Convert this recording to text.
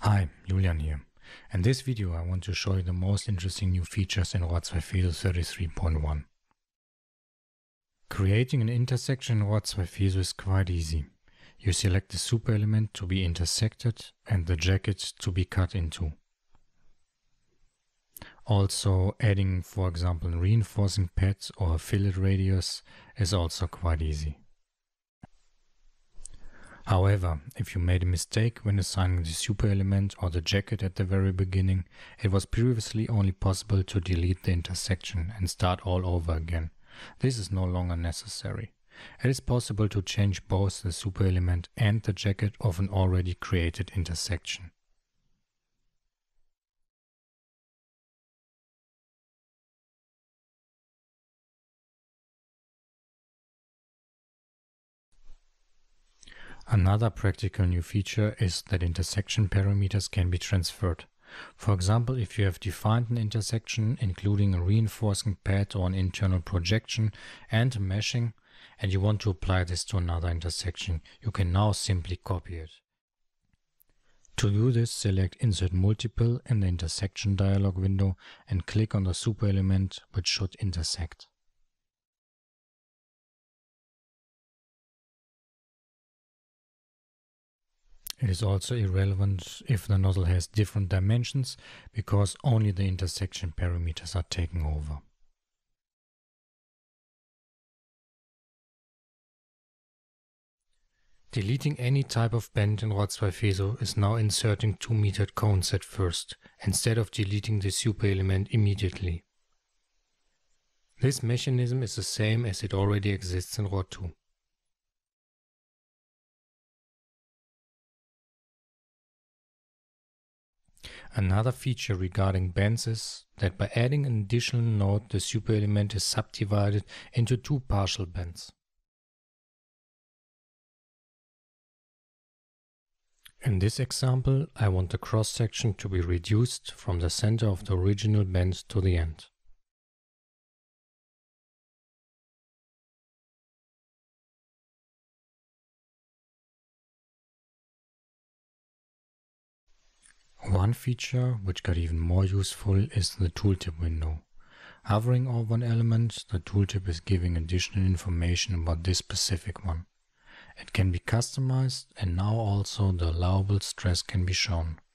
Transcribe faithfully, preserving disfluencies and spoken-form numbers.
Hi, Julian here. In this video I want to show you the most interesting new features in ROHR two FISO thirty-three point one. Creating an intersection in ROHR two FISO is quite easy. You select the super element to be intersected and the jacket to be cut into. Also, adding, for example, a reinforcing pad or a fillet radius is also quite easy. However, if you made a mistake when assigning the super element or the jacket at the very beginning, it was previously only possible to delete the intersection and start all over again. This is no longer necessary. It is possible to change both the super element and the jacket of an already created intersection. Another practical new feature is that intersection parameters can be transferred. For example, if you have defined an intersection including a reinforcing pad or an internal projection and a meshing, and you want to apply this to another intersection, you can now simply copy it. To do this, select Insert Multiple in the Intersection dialog window and click on the super element which should intersect. It is also irrelevant if the nozzle has different dimensions, because only the intersection parameters are taken over. Deleting any type of bend in ROHR two FISO is now inserting two metered cones at first, instead of deleting the super element immediately. This mechanism is the same as it already exists in ROHR two. Another feature regarding bends is that by adding an additional node, the super element is subdivided into two partial bends. In this example, I want the cross-section to be reduced from the center of the original bend to the end. One feature which got even more useful is the tooltip window. Hovering over an element, the tooltip is giving additional information about this specific one. It can be customized, and now also the allowable stress can be shown.